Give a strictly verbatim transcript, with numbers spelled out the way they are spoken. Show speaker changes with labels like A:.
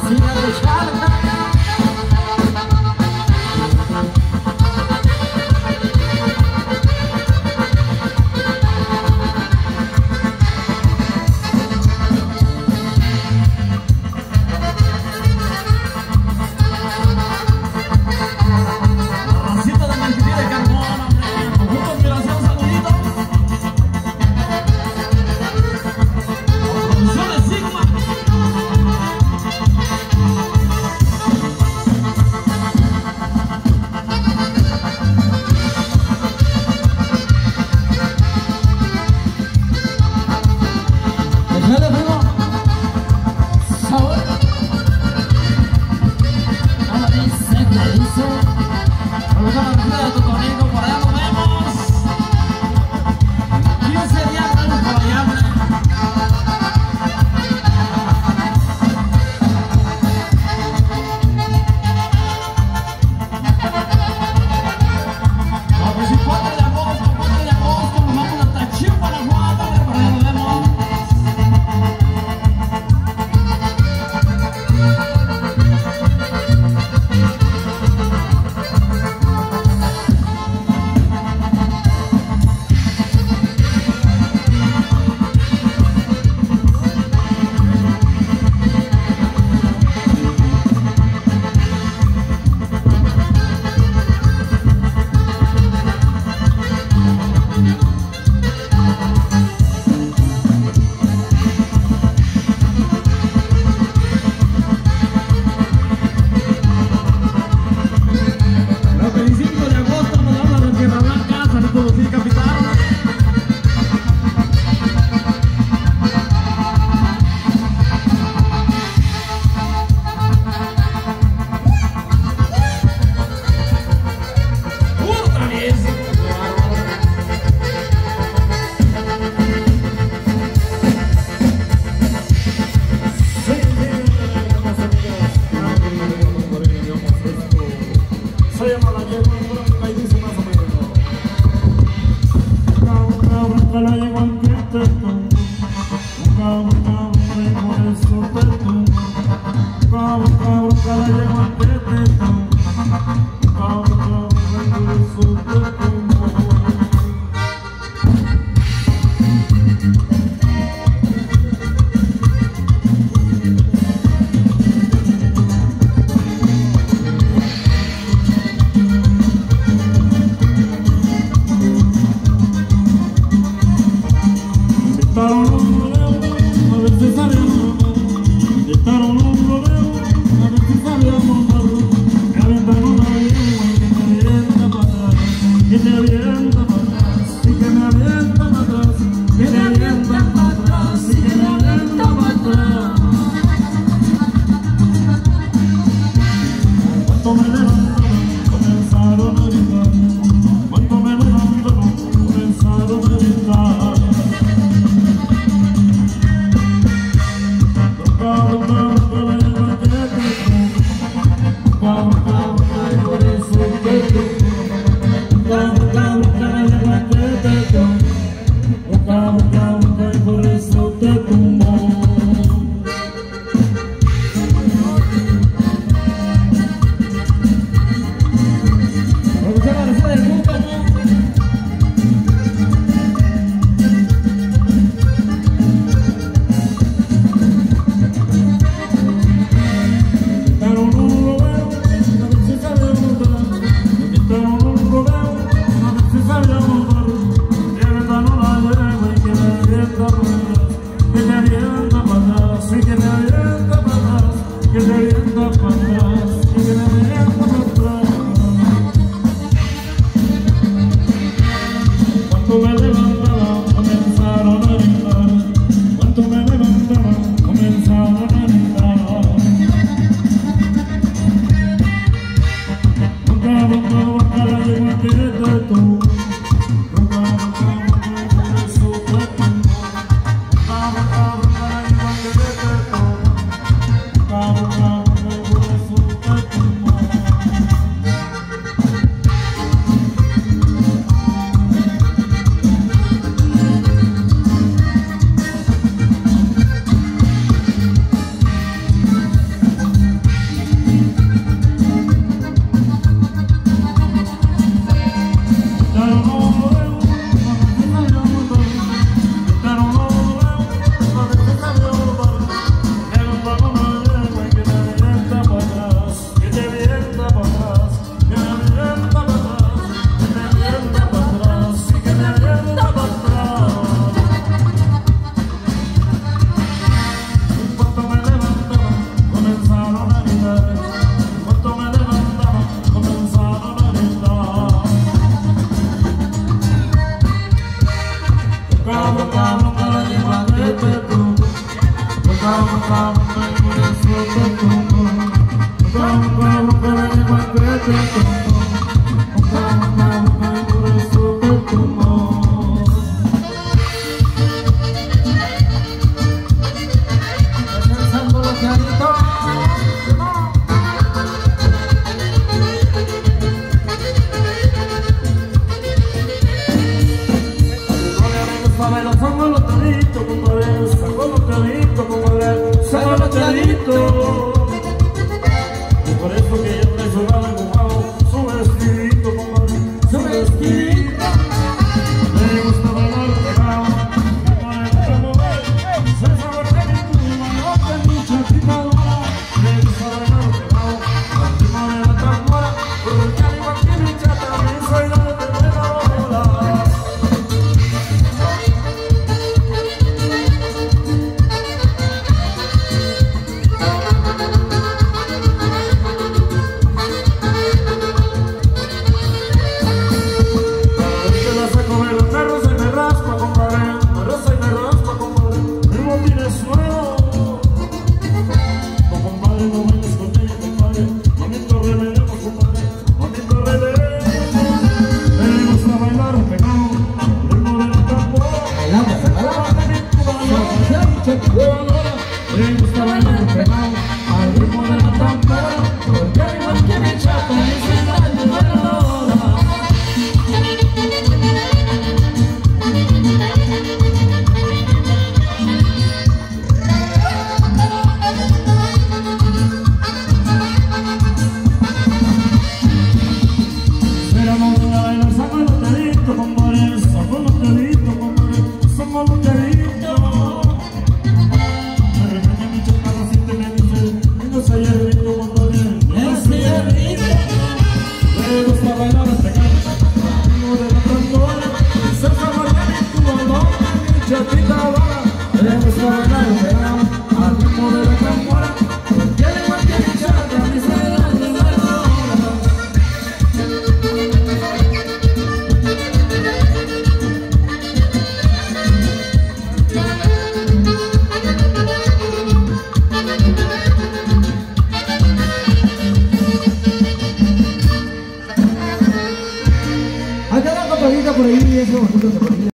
A: Come, come, come, come, come, Por eso que yo trae su lado mojado, su vestidito, compadre, su vestidito. Me gusta bailar pegado, me gusta mover, se sabe que mi pluma no te mucha picadora. Me gusta bailar pegado, al ritmo de la tambora, porque al igual que mi chata, también soy la de la bola. Me gusta bailar pegado al ritmo de la tambora, porque al igual que mi chata, me soy la de la hora. Pero no voy a bailar, saco los deditos, compadre, saco los deditos, compadre, saco los deditos. Me gusta bailar hasta acá, al ritmo de la tambora, se sabe que mi pluma no te mucha picadora. Me gusta bailar pegado al ritmo de la tambora, porque al igual que mi chata, me soy la de la hora.
B: Acá la compadrita por ahí, eso, por ahí.